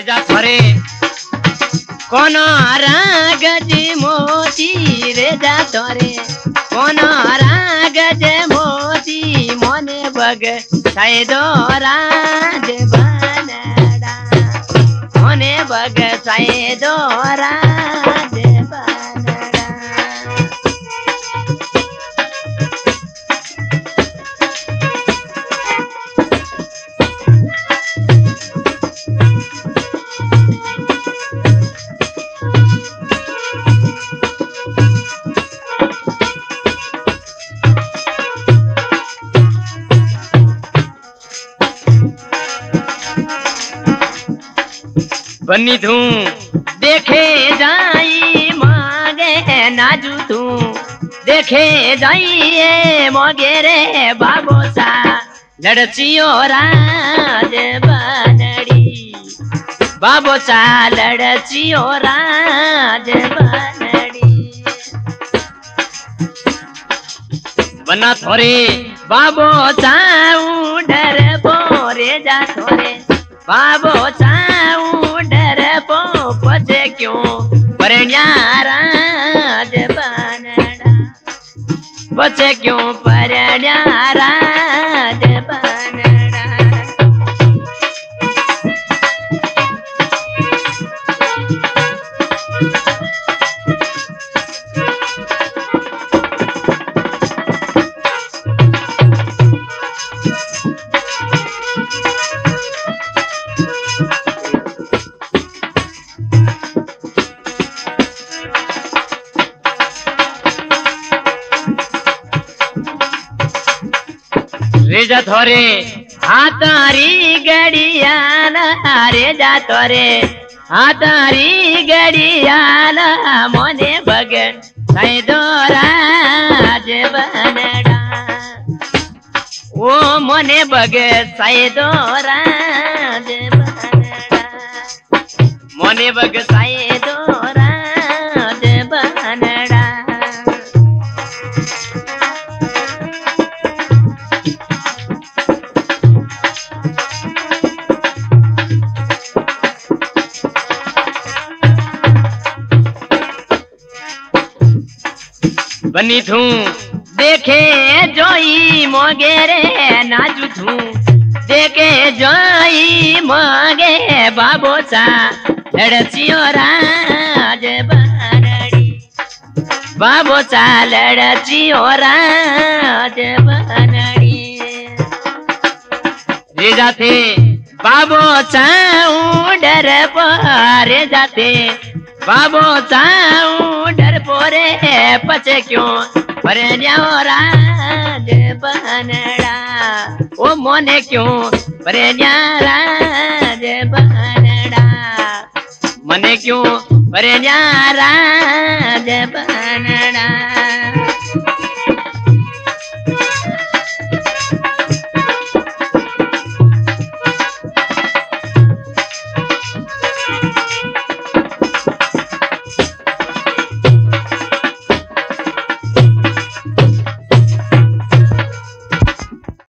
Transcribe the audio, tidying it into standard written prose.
रेजा थोरे कोनो राग जी मोती रेजा थोरे कोनो राग जे मोती मोने बग साइदो राज बनड़ा मोने बग साइदो राज बनड़ा। बनी तू देखे जाई मांगे नाजू तू देखे जाइए मोगे रे बाबो सा लड़चियो राज बनड़ी बाबो सा लड़चियो राज बनड़ी। बना थोरे बाबो चाऊ डर बोरे जा थोरे बाबो चाऊ डर पो पछे क्यों परण्या राज बनड़ा पछे क्यों परण्या राज बनड़ा। रेजा थोरे हाथारी गड़ियाला रेजा थोरे हाथारी गड़ियाला मोने बग साइदो राज बनड़ा ओ मोने बग साइदो राज बनड़ा मोने बग साइदो राज बनड़ा। बनी थू देखे जोई मोगे रे नाजू थू देखे जोई मोगे बाबो सा लड़चियो राज बनड़ी बाबो सा लड़चियो राज बनड़ी। रे जाते बाबो चाऊ डर पारे जाते बाबो चाऊ डर पोरे पछे क्यों परण्या राज बनड़ा ओ मोने क्यों परण्या राज बनड़ा मने क्यों परण्या राज बनड़ा।